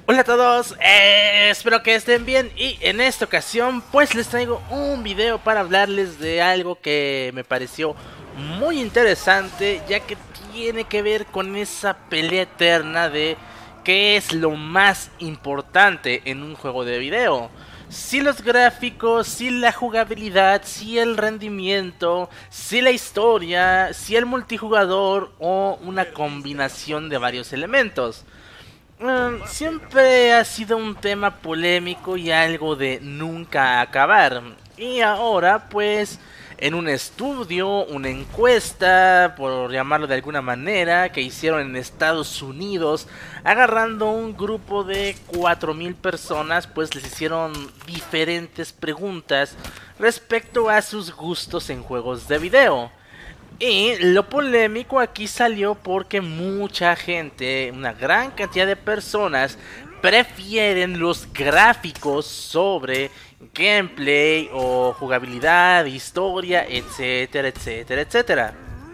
Hola a todos, espero que estén bien y en esta ocasión pues les traigo un video para hablarles de algo que me pareció muy interesante, ya que tiene que ver con esa pelea eterna de qué es lo más importante en un juego de video. Si los gráficos, si la jugabilidad, si el rendimiento, si la historia, si el multijugador o una combinación de varios elementos. Siempre ha sido un tema polémico y algo de nunca acabar. Y ahora, pues, en un estudio, una encuesta, por llamarlo de alguna manera, que hicieron en Estados Unidos, agarrando un grupo de 4000 personas, pues les hicieron diferentes preguntas respecto a sus gustos en juegos de video. Y lo polémico aquí salió porque mucha gente, una gran cantidad de personas, prefieren los gráficos sobre gameplay o jugabilidad, historia, etcétera, etcétera, etcétera.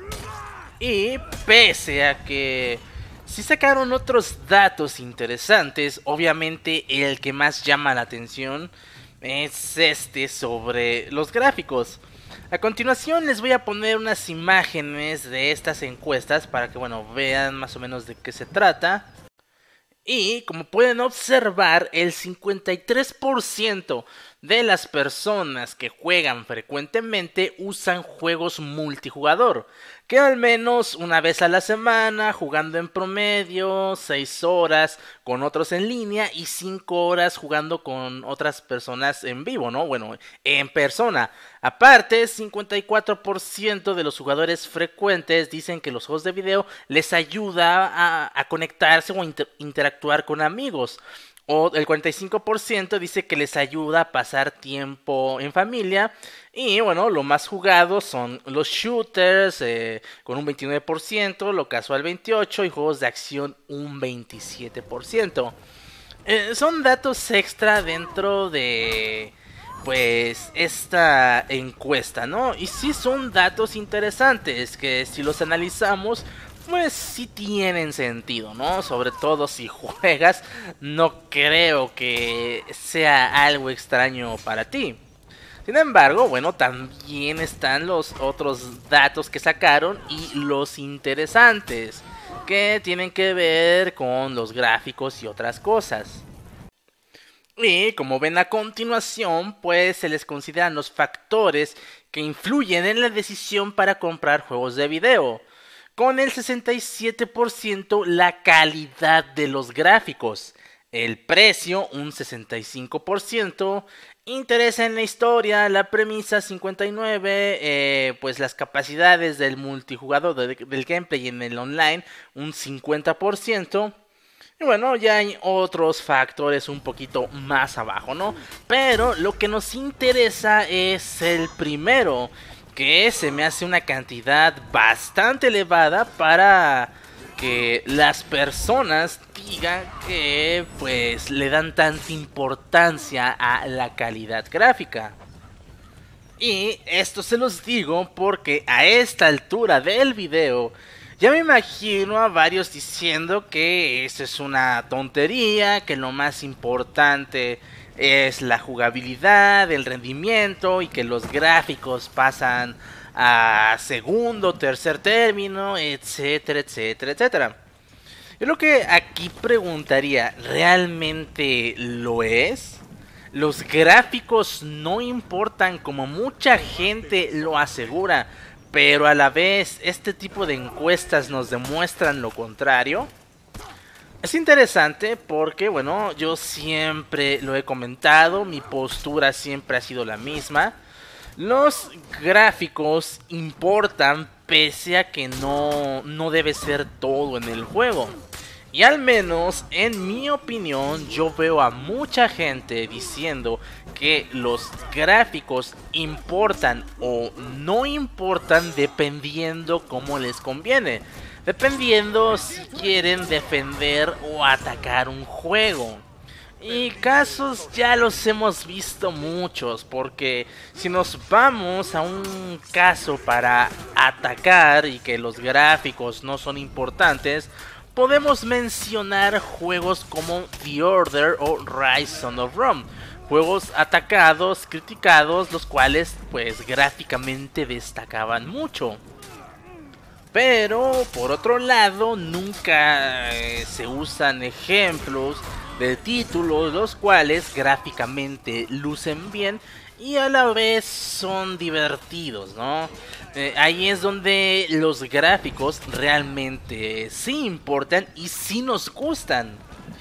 Y pese a que sí sacaron otros datos interesantes, obviamente el que más llama la atención es este sobre los gráficos. A continuación les voy a poner unas imágenes de estas encuestas para que vean más o menos de qué se trata. Y como pueden observar, el 53% de las personas que juegan frecuentemente usan juegos multijugador, que al menos una vez a la semana, jugando en promedio 6 horas con otros en línea y 5 horas jugando con otras personas en vivo, ¿no? Bueno, en persona. Aparte, 54% de los jugadores frecuentes dicen que los juegos de video les ayuda a conectarse o interactuar con amigos. O el 45% dice que les ayuda a pasar tiempo en familia. Y bueno, lo más jugado son los shooters con un 29%, lo casual 28% y juegos de acción un 27%. Son datos extra dentro de pues esta encuesta, ¿no? Y sí son datos interesantes que si los analizamos pues sí tienen sentido, ¿no? Sobre todo si juegas, no creo que sea algo extraño para ti. Sin embargo, bueno, también están los otros datos que sacaron y los interesantes, que tienen que ver con los gráficos y otras cosas. Y como ven a continuación, pues se les consideran los factores que influyen en la decisión para comprar juegos de video. Con el 67% la calidad de los gráficos, el precio un 65%, interés en la historia, la premisa 59%, pues las capacidades del multijugador del gameplay en el online un 50%. Y bueno, ya hay otros factores un poquito más abajo, ¿no? Pero lo que nos interesa es el primero, que se me hace una cantidad bastante elevada para que las personas digan que pues le dan tanta importancia a la calidad gráfica. Y esto se los digo porque a esta altura del video ya me imagino a varios diciendo que esto es una tontería, que lo más importante es la jugabilidad, el rendimiento y que los gráficos pasan a segundo, tercer término, etcétera, etcétera, etcétera. Yo lo que aquí preguntaría, ¿realmente lo es? Los gráficos no importan como mucha gente lo asegura, pero a la vez este tipo de encuestas nos demuestran lo contrario. Es interesante porque, bueno, yo siempre lo he comentado, mi postura siempre ha sido la misma. Los gráficos importan pese a que no debe ser todo en el juego. Y al menos en mi opinión yo veo a mucha gente diciendo que los gráficos importan o no importan dependiendo cómo les conviene. Dependiendo si quieren defender o atacar un juego. Y casos ya los hemos visto muchos, porque si nos vamos a un caso para atacar y que los gráficos no son importantes, podemos mencionar juegos como The Order o Rise Son of Rome. Juegos atacados, criticados, los cuales pues gráficamente destacaban mucho. Pero por otro lado nunca se usan ejemplos de títulos los cuales gráficamente lucen bien y a la vez son divertidos, ¿no? Ahí es donde los gráficos realmente sí importan y sí nos gustan.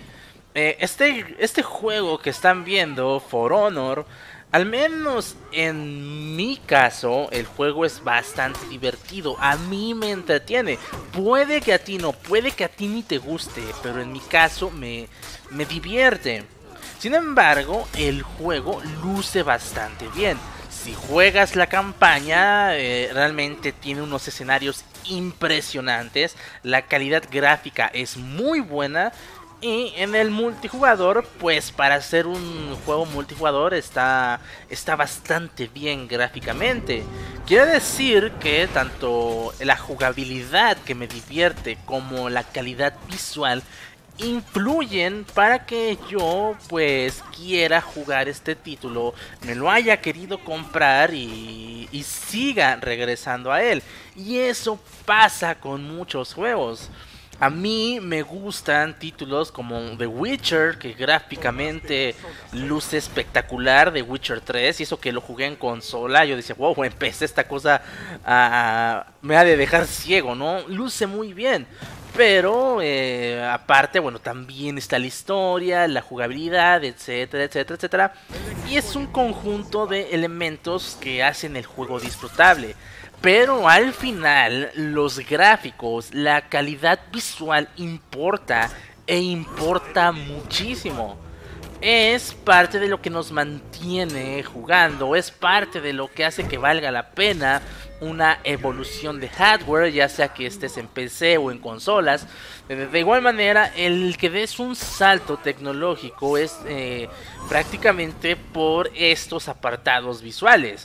Este juego que están viendo, For Honor, al menos en mi caso, el juego es bastante divertido. A mí me entretiene. Puede que a ti no, puede que a ti ni te guste, pero en mi caso me divierte. Sin embargo, el juego luce bastante bien. Si juegas la campaña, realmente tiene unos escenarios impresionantes. La calidad gráfica es muy buena. Y en el multijugador, pues para hacer un juego multijugador está bastante bien gráficamente. Quiere decir que tanto la jugabilidad que me divierte como la calidad visual influyen para que yo pues quiera jugar este título, me lo haya querido comprar y siga regresando a él. Y eso pasa con muchos juegos. A mí me gustan títulos como The Witcher, que gráficamente luce espectacular, The Witcher 3, y eso que lo jugué en consola, yo decía, wow, empecé esta cosa, me ha de dejar ciego, ¿no? Luce muy bien. Pero aparte, bueno, también está la historia, la jugabilidad, etcétera, etcétera, etcétera. Y es un conjunto de elementos que hacen el juego disfrutable. Pero al final, los gráficos, la calidad visual importa e importa muchísimo. Es parte de lo que nos mantiene jugando, es parte de lo que hace que valga la pena una evolución de hardware, ya sea que estés en PC o en consolas. De igual manera, el que des un salto tecnológico es prácticamente por estos apartados visuales.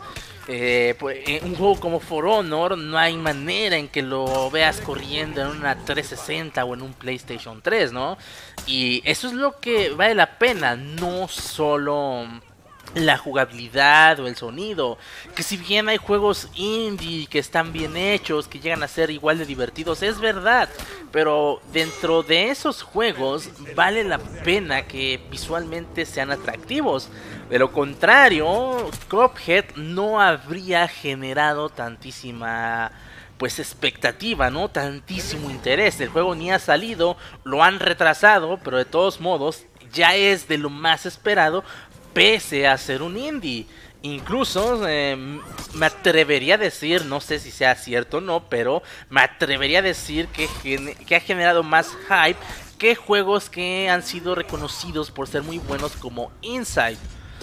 Un juego como For Honor no hay manera en que lo veas corriendo en una 360 o en un PlayStation 3, ¿no? Y eso es lo que vale la pena, no solo la jugabilidad o el sonido, que si bien hay juegos indie que están bien hechos, que llegan a ser igual de divertidos, es verdad, pero dentro de esos juegos vale la pena que visualmente sean atractivos. De lo contrario, Cuphead no habría generado tantísima pues expectativa, ¿no? Tantísimo interés. El juego ni ha salido, lo han retrasado, pero de todos modos ya es de lo más esperado pese a ser un indie. Incluso me atrevería a decir, no sé si sea cierto o no, pero me atrevería a decir que ha generado más hype que juegos que han sido reconocidos por ser muy buenos como Inside.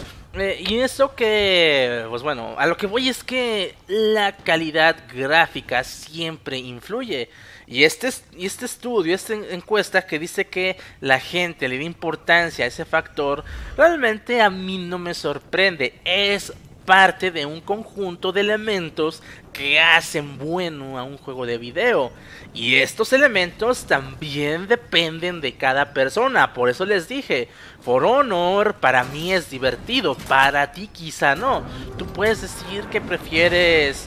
Y eso que, pues bueno, a lo que voy es que la calidad gráfica siempre influye. Y este estudio, esta encuesta que dice que la gente le da importancia a ese factor, realmente a mí no me sorprende. Es parte de un conjunto de elementos que hacen bueno a un juego de video. Y estos elementos también dependen de cada persona. Por eso les dije, For Honor para mí es divertido, para ti quizá no. Tú puedes decir que prefieres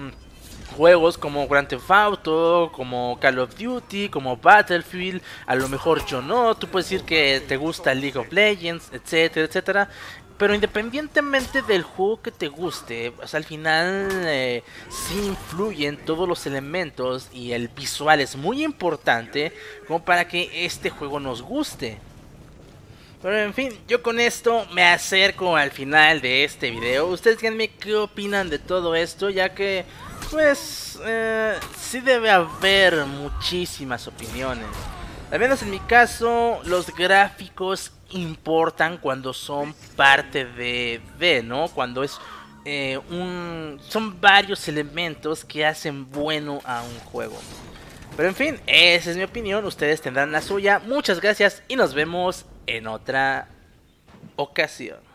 juegos como Grand Theft Auto, como Call of Duty, como Battlefield. A lo mejor yo no. Tú puedes decir que te gusta League of Legends, etcétera, etcétera. Pero independientemente del juego que te guste, pues al final sí influyen todos los elementos y el visual es muy importante como para que este juego nos guste. Pero en fin, yo con esto me acerco al final de este video. Ustedes díganme qué opinan de todo esto, ya que pues sí debe haber muchísimas opiniones. Al menos en mi caso, los gráficos importan cuando son parte ¿no? Cuando es son varios elementos que hacen bueno a un juego. Pero en fin, esa es mi opinión, ustedes tendrán la suya. Muchas gracias y nos vemos en otra ocasión.